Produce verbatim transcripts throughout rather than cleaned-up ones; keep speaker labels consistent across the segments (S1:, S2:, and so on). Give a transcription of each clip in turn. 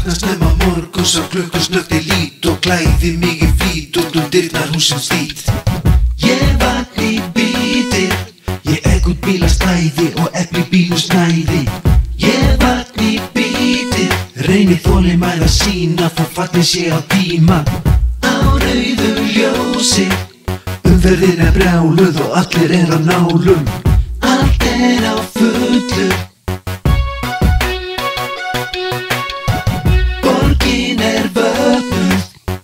S1: vakna snemma morguns á klukkusnöggt í lít og klæði mig í flýt út um dyrnar hússins þýtt. Ég vakna í bítið, ég egg út bílastæði og efli bílum snæði. Ég vakna í bítið, reyni þolinmæði að sýna það fallið sé á tíma. Á rauðu ljósi, umferðin er brjáluð og allir er á nálum. Allt er á fullu, borgin er vöknuð.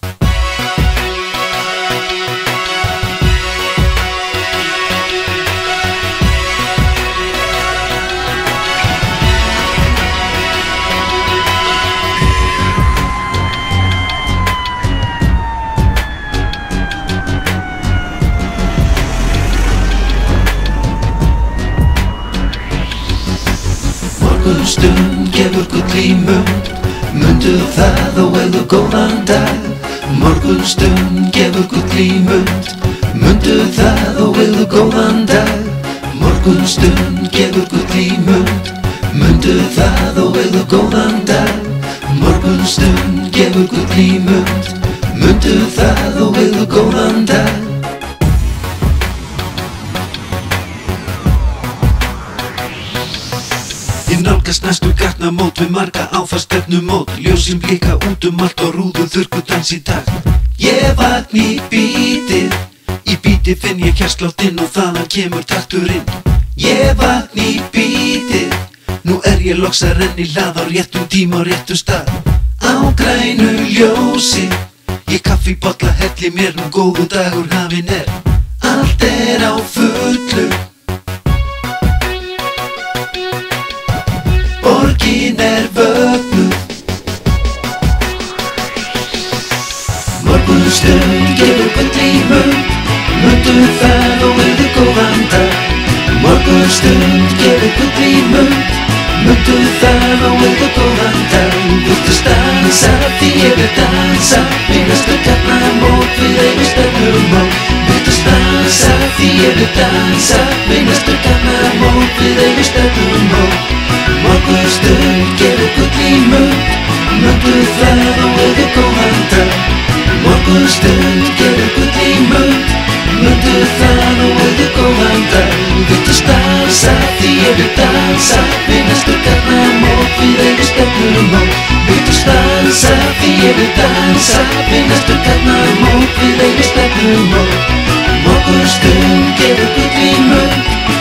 S1: Morgunstund gefur gull í mund, mundu það og eigðu góðan dag. Morgunstund gefur gull í mund, mundu það og eigðu góðan dag. Morgunstund gefur gull í mund, mundu það og eigðu góðan dag. Morgunstund gefur gull í mund, mundu það og eigðu góðan dag. Ég nálgast næstu gatnamót við marga áfarstefnumót. Ljósin blika út um allt og rúðu þurrku dans í takt. Ég vakna í bítið, í bítið finn ég hjartsláttinn og þaðan kemur takturinn. Ég vakna í bítið, nú er ég loks að renna í hlað á réttum tíma og réttum stað. Á grænu ljósi, ég kaffibolla helli mér, nú góðu dagur hafinn er. Allt er á fullu, borgin er vöknuð. Morgunstund gefur gull í mund, mundu það og eigðu góðan dag. Morgunstund gefur gull í mund, mundu það og eigðu góðan dag. Viltu stansa því ég vil dansa, við næstu gatnamót við eigum stefnumót. Viltu stansa því ég vil dansa, við næstu gatnamót við eigum stefnumót. Morgunstund gefur gull í mund, mundu það og eigðu góðan dag. Morgunstund gefur gull í mund, mundu það og eigðu góðan dag. Viltu stansa því ég vil dansa, við næstu gatnamót við eigum stefnumót. Viltu stansa því ég vil dansa, við næstu gatnamót við eigum stefnumót. Morgunstund gefur gull í mund,